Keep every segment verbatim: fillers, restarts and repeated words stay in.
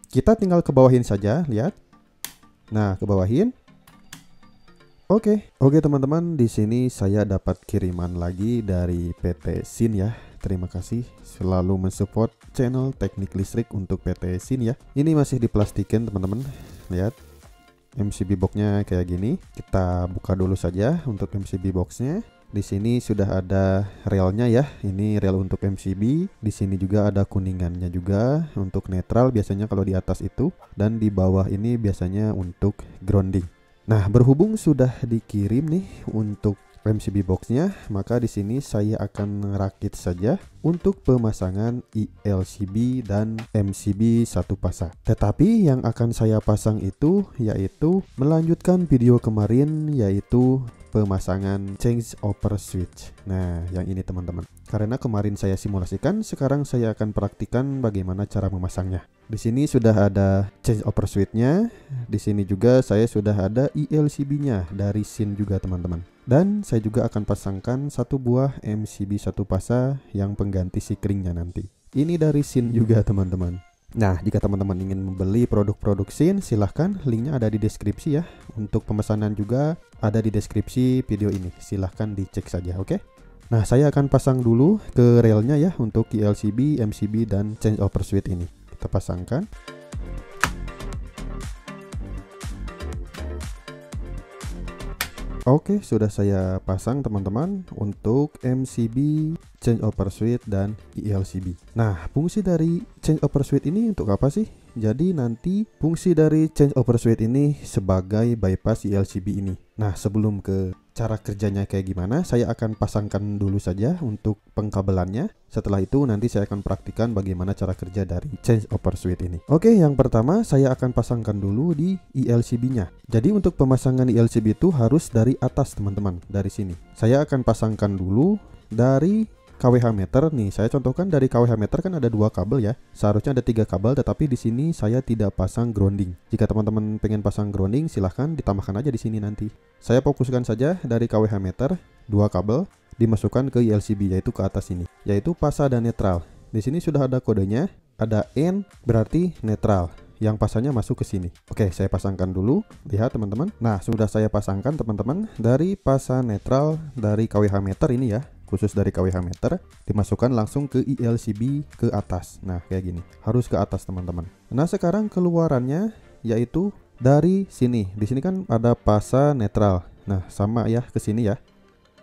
Kita tinggal ke bawahin saja, lihat. Nah, ke bawahin. Oke, oke teman-teman, di sini saya dapat kiriman lagi dari P T Sin ya. Terima kasih selalu mensupport channel teknik listrik untuk P T Sin ya. Ini masih diplastikin teman-teman. Lihat M C B boxnya kayak gini. Kita buka dulu saja untuk M C B boxnya. Di sini sudah ada relnya ya. Ini rel untuk M C B. Di sini juga ada kuningannya juga untuk netral biasanya kalau di atas itu, dan di bawah ini biasanya untuk grounding. Nah, berhubung sudah dikirim nih untuk M C B boxnya, maka di sini saya akan rakit saja untuk pemasangan I L C B dan M C B satu pasang. Tetapi yang akan saya pasang itu yaitu melanjutkan video kemarin, yaitu pemasangan change over switch. Nah, yang ini teman-teman. Karena kemarin saya simulasikan, sekarang saya akan praktikan bagaimana cara memasangnya. Di sini sudah ada change over switch-nya. Di sini juga saya sudah ada I L C B-nya dari Sin juga teman-teman. Dan saya juga akan pasangkan satu buah M C B satu pasa yang pengganti sikringnya nanti. Ini dari Sin juga teman-teman. Nah, jika teman-teman ingin membeli produk-produk Sin, silahkan, linknya ada di deskripsi ya. Untuk pemesanan juga ada di deskripsi video ini. Silahkan dicek saja, oke? Nah, saya akan pasang dulu ke relnya ya untuk I L C B, M C B, dan change over switch ini. Kita pasangkan. Oke, sudah saya pasang teman-teman untuk M C B, change over switch, dan I L C B. Nah, fungsi dari change over switch ini untuk apa sih? Jadi nanti fungsi dari change over switch ini sebagai bypass I L C B ini. Nah, sebelum ke cara kerjanya kayak gimana, saya akan pasangkan dulu saja untuk pengkabelannya. Setelah itu nanti saya akan praktikkan bagaimana cara kerja dari change over switch ini. Oke, yang pertama saya akan pasangkan dulu di I L C B-nya. Jadi untuk pemasangan I L C B itu harus dari atas teman-teman, dari sini. Saya akan pasangkan dulu dari K W H meter nih. Saya contohkan dari K W H meter kan ada dua kabel ya. Seharusnya ada tiga kabel, tetapi di sini saya tidak pasang grounding. Jika teman-teman pengen pasang grounding, silahkan ditambahkan aja di sini nanti. Saya fokuskan saja dari K W H meter, dua kabel dimasukkan ke I L C B, yaitu ke atas ini, yaitu pasa dan netral. Di sini sudah ada kodenya, ada N berarti netral. Yang pasanya masuk ke sini. Oke, saya pasangkan dulu. Lihat teman-teman. Nah, sudah saya pasangkan teman-teman dari pasa netral dari K W H meter ini ya. Khusus dari K W H meter dimasukkan langsung ke I L C B ke atas. Nah, kayak gini. Harus ke atas teman-teman. Nah, sekarang keluarannya yaitu dari sini. Di sini kan ada pasa netral. Nah, sama ya ke sini ya.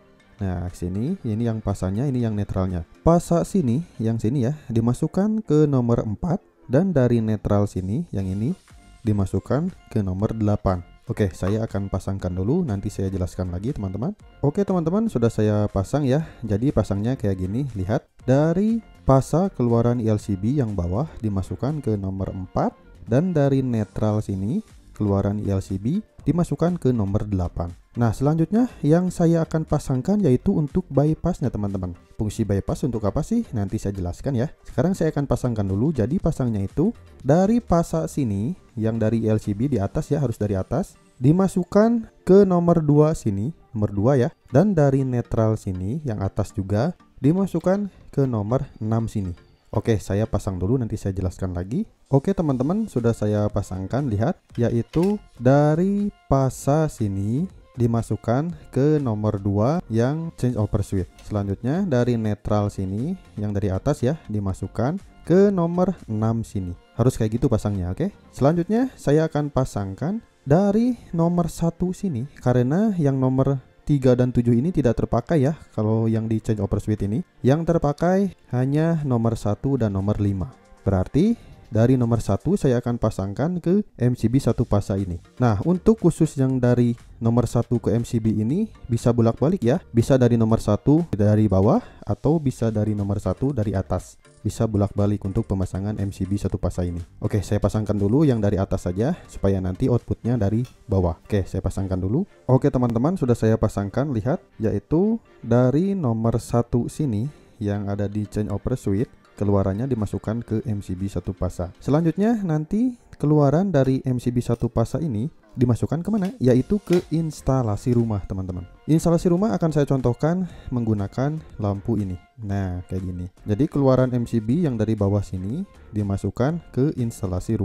Nah, sini ini yang pasanya, ini yang netralnya. Pasa sini, yang sini ya, dimasukkan ke nomor empat, dan dari netral sini yang ini dimasukkan ke nomor delapan. Oke, saya akan pasangkan dulu, nanti saya jelaskan lagi teman-teman. Oke teman-teman, sudah saya pasang ya. Jadi pasangnya kayak gini, lihat. Dari pasa keluaran I L C B yang bawah dimasukkan ke nomor empat, dan dari netral sini keluaran I L C B dimasukkan ke nomor delapan. Nah, selanjutnya yang saya akan pasangkan yaitu untuk bypassnya teman-teman. Fungsi bypass untuk apa sih? Nanti saya jelaskan ya. Sekarang saya akan pasangkan dulu. Jadi pasangnya itu dari pasa sini yang dari I L C B di atas ya, harus dari atas, dimasukkan ke nomor dua sini, nomor dua ya. Dan dari netral sini yang atas juga dimasukkan ke nomor enam sini. Oke, saya pasang dulu, nanti saya jelaskan lagi. Oke teman-teman, sudah saya pasangkan, lihat, yaitu dari pasa sini dimasukkan ke nomor dua yang change over switch. Selanjutnya dari netral sini yang dari atas ya, dimasukkan ke nomor enam sini. Harus kayak gitu pasangnya, oke? Selanjutnya saya akan pasangkan dari nomor satu sini, karena yang nomor tiga dan tujuh ini tidak terpakai ya. Kalau yang di change over switch ini, yang terpakai hanya nomor satu dan nomor lima. Berarti dari nomor satu saya akan pasangkan ke M C B satu pasa ini. Nah, untuk khusus yang dari nomor satu ke M C B ini bisa bolak-balik ya. Bisa dari nomor satu dari bawah atau bisa dari nomor satu dari atas. Bisa bolak-balik untuk pemasangan M C B satu pasa ini. Oke, saya pasangkan dulu yang dari atas saja supaya nanti outputnya dari bawah. Oke, saya pasangkan dulu. Oke teman-teman, sudah saya pasangkan, lihat, yaitu dari nomor satu sini yang ada di change over switch, keluarannya dimasukkan ke M C B satu pasa. Selanjutnya nanti keluaran dari M C B satu pasa ini dimasukkan kemana? Yaitu ke instalasi rumah teman-teman. Instalasi rumah akan saya contohkan menggunakan lampu ini. Nah, kayak gini. Jadi keluaran M C B yang dari bawah sini dimasukkan ke instalasi rumah.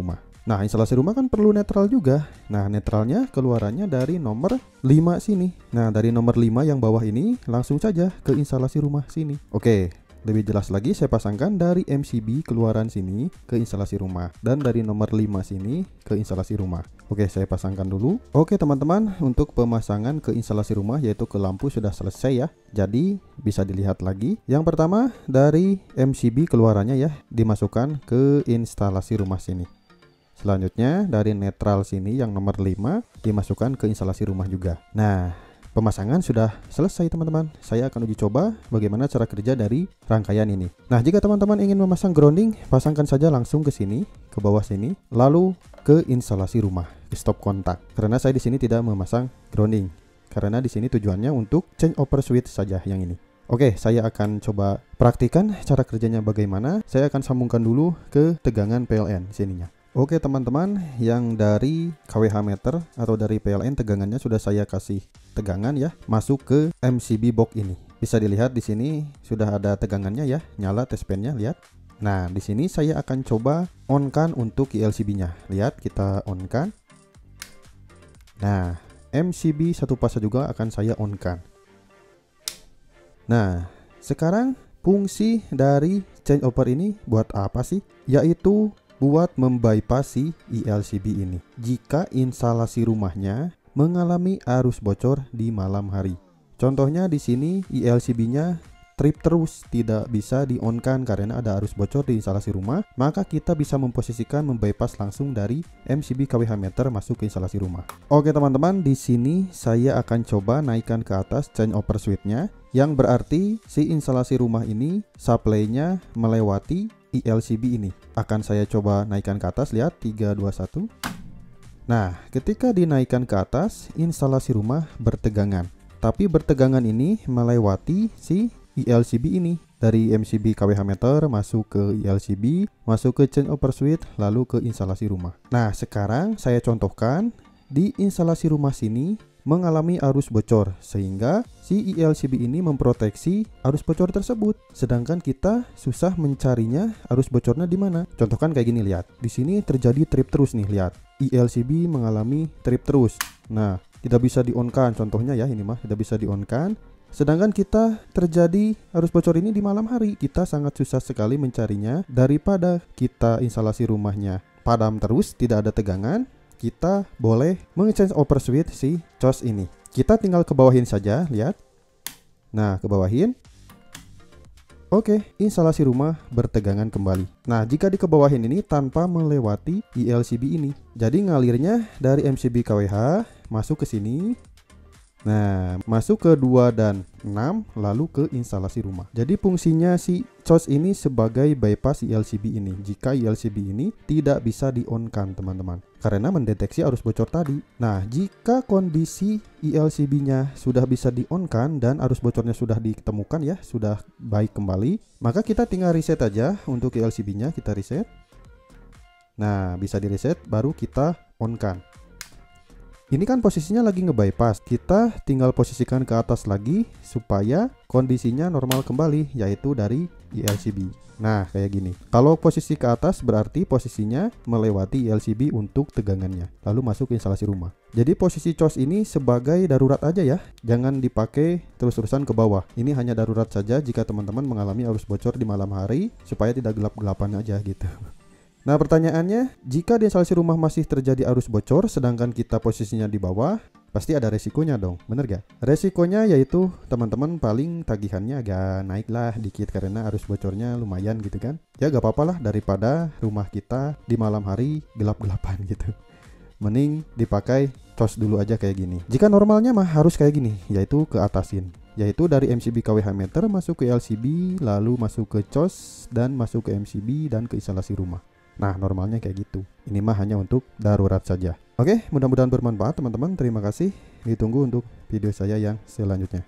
Nah, instalasi rumah kan perlu netral juga. Nah, netralnya keluarannya dari nomor lima sini. Nah, dari nomor lima yang bawah ini langsung saja ke instalasi rumah sini. Oke, lebih jelas lagi saya pasangkan dari M C B keluaran sini ke instalasi rumah, dan dari nomor lima sini ke instalasi rumah. Oke, saya pasangkan dulu. Oke teman-teman, untuk pemasangan ke instalasi rumah yaitu ke lampu sudah selesai ya. Jadi bisa dilihat lagi. Yang pertama dari M C B keluarannya ya, dimasukkan ke instalasi rumah sini. Selanjutnya dari netral sini yang nomor lima dimasukkan ke instalasi rumah juga. Nah, pemasangan sudah selesai teman-teman. Saya akan uji coba bagaimana cara kerja dari rangkaian ini. Nah, jika teman-teman ingin memasang grounding, pasangkan saja langsung ke sini, ke bawah sini, lalu ke instalasi rumah, ke stop kontak. Karena saya di sini tidak memasang grounding, karena di sini tujuannya untuk change over switch saja yang ini. Oke, saya akan coba praktikan cara kerjanya bagaimana. Saya akan sambungkan dulu ke tegangan P L N sininya. Oke teman-teman, yang dari K W H meter atau dari P L N tegangannya sudah saya kasih tegangan ya, masuk ke M C B box ini. Bisa dilihat di sini sudah ada tegangannya ya, nyala test pen-nya, lihat. Nah, di sini saya akan coba on-kan untuk I L C B-nya. Lihat, kita on-kan. Nah, M C B satu fase juga akan saya on-kan. Nah, sekarang fungsi dari change over ini buat apa sih? Yaitu buat membypassi I L C B ini jika instalasi rumahnya mengalami arus bocor di malam hari. Contohnya di sini I L C B-nya trip terus, tidak bisa di-on-kan karena ada arus bocor di instalasi rumah, maka kita bisa memposisikan membypass langsung dari M C B K W H meter masuk ke instalasi rumah. Oke teman-teman, di sini saya akan coba naikkan ke atas change over switch-nya, yang berarti si instalasi rumah ini supply-nya melewati I L C B ini. Akan saya coba naikkan ke atas, lihat, tiga dua satu. Nah, ketika dinaikkan ke atas, instalasi rumah bertegangan. Tapi bertegangan ini melewati si I L C B ini. Dari M C B K W H meter masuk ke I L C B, masuk ke change over switch, lalu ke instalasi rumah. Nah, sekarang saya contohkan di instalasi rumah sini mengalami arus bocor, sehingga si I L C B ini memproteksi arus bocor tersebut. Sedangkan kita susah mencarinya arus bocornya di mana. Contohkan kayak gini, lihat. Di sini terjadi trip terus nih, lihat. I L C B mengalami trip terus. Nah, tidak bisa di-on-kan, contohnya ya, ini mah tidak bisa di-on-kan. Sedangkan kita terjadi arus bocor ini di malam hari, kita sangat susah sekali mencarinya. Daripada kita instalasi rumahnya padam terus, tidak ada tegangan, kita boleh meng-change over switch si C O S ini. Kita tinggal ke bawahin saja, lihat. Nah, ke bawahin. Oke, instalasi rumah bertegangan kembali. Nah, jika di kebawahin ini tanpa melewati I L C B ini. Jadi ngalirnya dari M C B K W H masuk ke sini. Nah, masuk ke dua dan enam, lalu ke instalasi rumah. Jadi fungsinya si C O S ini sebagai bypass I L C B ini. Jika I L C B ini tidak bisa di-on-kan teman-teman, karena mendeteksi arus bocor tadi. Nah, jika kondisi I L C B-nya sudah bisa di-on-kan dan arus bocornya sudah ditemukan ya, sudah baik kembali, maka kita tinggal reset aja untuk I L C B-nya, kita reset. Nah, bisa di-reset, baru kita on-kan. Ini kan posisinya lagi nge-bypass, kita tinggal posisikan ke atas lagi supaya kondisinya normal kembali, yaitu dari I L C B. Nah, kayak gini. Kalau posisi ke atas berarti posisinya melewati I L C B untuk tegangannya, lalu masuk ke instalasi rumah. Jadi posisi C O S ini sebagai darurat aja ya, jangan dipakai terus-terusan ke bawah. Ini hanya darurat saja jika teman-teman mengalami arus bocor di malam hari, supaya tidak gelap-gelapan aja gitu. Nah, pertanyaannya, jika di instalasi rumah masih terjadi arus bocor sedangkan kita posisinya di bawah, pasti ada resikonya dong, bener gak? Resikonya yaitu teman-teman paling tagihannya agak naik lah dikit karena arus bocornya lumayan gitu kan. Ya gak apa-apa lah, daripada rumah kita di malam hari gelap-gelapan gitu. Mending dipakai C O S dulu aja kayak gini. Jika normalnya mah harus kayak gini, yaitu ke atasin. Yaitu dari M C B K W H meter masuk ke L C B, lalu masuk ke C O S, dan masuk ke M C B dan ke instalasi rumah. Nah, normalnya kayak gitu. Ini mah hanya untuk darurat saja. Oke, mudah-mudahan bermanfaat teman-teman. Terima kasih. Ditunggu untuk video saya yang selanjutnya.